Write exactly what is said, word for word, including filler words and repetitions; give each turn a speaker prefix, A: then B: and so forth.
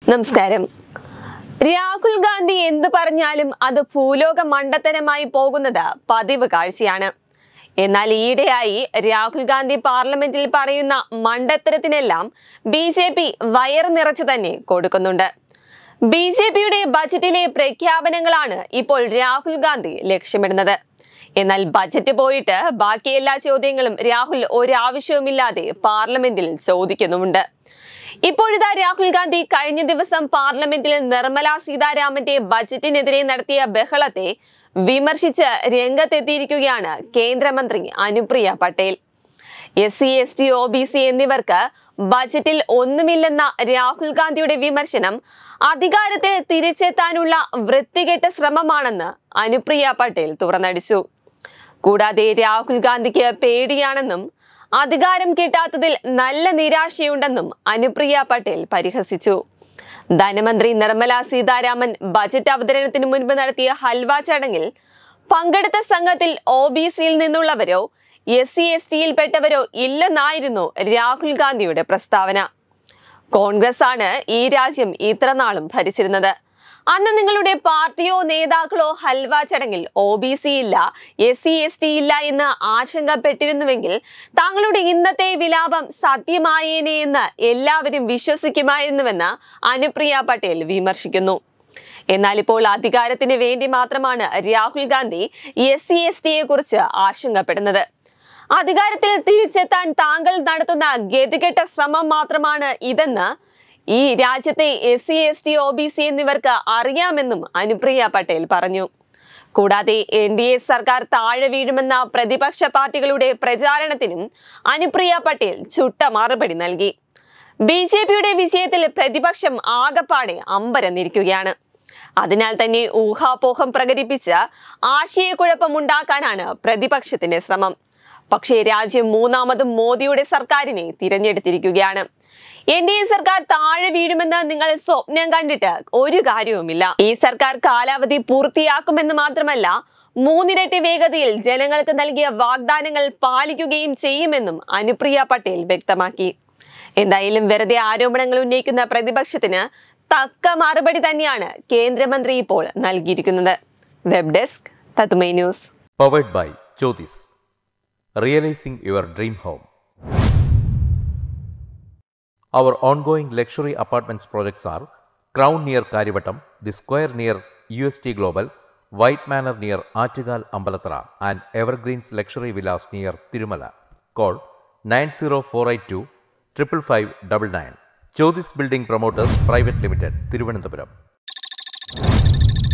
A: നമസ്കാരം. രാഹുൽ ഗാന്ധി എന്ത് പറഞ്ഞാലും അത് ഭൂലോക മണ്ടത്തരമായി പോകുന്നത് പതിവ് കാഴ്ചയാണ്. എന്നാൽ ഈയിടെയായി രാഹുൽ ഗാന്ധി പാർലമെന്റിൽ പറയുന്ന മണ്ടത്തരത്തിനെല്ലാം ബി ജെ പി വയർ നിറച്ചു തന്നെ കൊടുക്കുന്നുണ്ട്. ബി ജെ പിയുടെ ബജറ്റിലെ പ്രഖ്യാപനങ്ങളാണ് ഇപ്പോൾ രാഹുൽ ഗാന്ധി ലക്ഷ്യമിടുന്നത്. എന്നാൽ ബജറ്റ് പോയിട്ട് ബാക്കി എല്ലാ ചോദ്യങ്ങളും രാഹുൽ ഒരാവശ്യവുമില്ലാതെ പാർലമെന്റിൽ ചോദിക്കുന്നുമുണ്ട്. ഇപ്പോഴിതാ രാഹുൽ ഗാന്ധി കഴിഞ്ഞ ദിവസം പാർലമെന്റിൽ നിർമ്മല സീതാരാമന്റെ ബജറ്റിനെതിരെ നടത്തിയ ബഹളത്തെ വിമർശിച്ച് രംഗത്തെത്തിയിരിക്കുകയാണ് കേന്ദ്രമന്ത്രി Anupriya Patel. S C S T O B C എന്നിവർക്ക് ബജറ്റിൽ ഒന്നുമില്ലെന്ന രാഹുൽ ഗാന്ധിയുടെ വിമർശനം അധികാരത്തിൽ തിരിച്ചെത്താനുള്ള വൃത്തികെട്ട ശ്രമമാണെന്ന് അനുപ്രിയ പട്ടേൽ തുറന്നടിച്ചു. കൂടാതെ രാഹുൽ ഗാന്ധിക്ക് പേടിയാണെന്നും അധികാരം കിട്ടാത്തതിൽ നല്ല നിരാശയുണ്ടെന്നും അനുപ്രിയ പട്ടേൽ പരിഹസിച്ചു. ധനമന്ത്രി നിർമ്മല സീതാരാമൻ ബജറ്റ് അവതരണത്തിന് മുൻപ് നടത്തിയ ഹൽവ ചടങ്ങിൽ പങ്കെടുത്ത സംഘത്തിൽ ഒ ബി സിയിൽ നിന്നുള്ളവരോ എസ് സി എസ് ടിയിൽപ്പെട്ടവരോ ഇല്ലെന്നായിരുന്നു രാഹുൽ ഗാന്ധിയുടെ പ്രസ്താവന. കോൺഗ്രസ് ആണ് ഈ രാജ്യം ഇത്ര നാളും ഭരിച്ചിരുന്നത്. അന്ന് നിങ്ങളുടെ പാർട്ടിയോ നേതാക്കളോ ഹൽവ ചടങ്ങിൽ ഒ ബി സി ഇല്ല, എസ് സി എസ് ടി ഇല്ല എന്ന് ആശങ്കപ്പെട്ടിരുന്നുവെങ്കിൽ താങ്കളുടെ ഇന്നത്തെ വിലാപം സത്യമായേനെ എന്ന് എല്ലാവരും വിശ്വസിക്കുമായിരുന്നുവെന്ന് അനുപ്രിയ പട്ടേൽ വിമർശിക്കുന്നു. എന്നാൽ ഇപ്പോൾ അധികാരത്തിന് വേണ്ടി മാത്രമാണ് Rahul Gandhi S C S ടിയെ കുറിച്ച് ആശങ്കപ്പെടുന്നത്. അധികാരത്തിൽ തിരിച്ചെത്താൻ താങ്കൾ നടത്തുന്ന ഗതികെട്ട ശ്രമം മാത്രമാണ് ഇതെന്ന് ഈ രാജ്യത്തെ S C S T O B C എന്നിവർക്ക് അറിയാമെന്നും അനുപ്രിയ പട്ടേൽ പറഞ്ഞു. കൂടാതെ എൻ ഡി എ സർക്കാർ താഴെ വീഴുമെന്ന പ്രതിപക്ഷ പാർട്ടികളുടെ പ്രചാരണത്തിനും അനുപ്രിയ പട്ടേൽ ചുട്ട മറുപടി നൽകി. ബി ജെ പിയുടെ വിജയത്തിൽ പ്രതിപക്ഷം ആകപ്പാടെ അമ്പരന്നിരിക്കുകയാണ്. അതിനാൽ തന്നെ ഊഹാപോഹം പ്രകടിപ്പിച്ച് ആശയക്കുഴപ്പമുണ്ടാക്കാനാണ് പ്രതിപക്ഷത്തിന്റെ ശ്രമം. പക്ഷേ രാജ്യം മൂന്നാമതും മോദിയുടെ സർക്കാരിനെ തിരഞ്ഞെടുത്തിരിക്കുകയാണ്. എൻ ഡി എ സർക്കാർ താഴെ വീഴുമെന്ന് നിങ്ങൾ സ്വപ്നം കണ്ടിട്ട് ഒരു കാര്യവുമില്ല. ഈ സർക്കാർ കാലാവധി പൂർത്തിയാക്കുമെന്ന് മാത്രമല്ല, മൂന്നിരട്ടി വേഗതയിൽ ജനങ്ങൾക്ക് നൽകിയ വാഗ്ദാനങ്ങൾ പാലിക്കുകയും ചെയ്യുമെന്നും അനുപ്രിയ പട്ടേൽ വ്യക്തമാക്കി. എന്തായാലും വെറുതെ ആരോപണങ്ങൾ ഉന്നയിക്കുന്ന പ്രതിപക്ഷത്തിന് തക്ക മറുപടി തന്നെയാണ് കേന്ദ്രമന്ത്രി ഇപ്പോൾ നൽകിയിരിക്കുന്നത്. വെബ് ഡെസ്ക് തത്തുമൈ news.
B: Powered by Jyothis. Realizing your dream home. Our ongoing luxury apartments projects are Crown near Karivattam, The Square near U S T Global, White Manor near Attigal Ambalathara, and Evergreens Luxury Villas near Tirumala. Call nine zero four eight two five five five nine nine. Jyotis Building Promoters Private Limited, Thiruvananthapuram.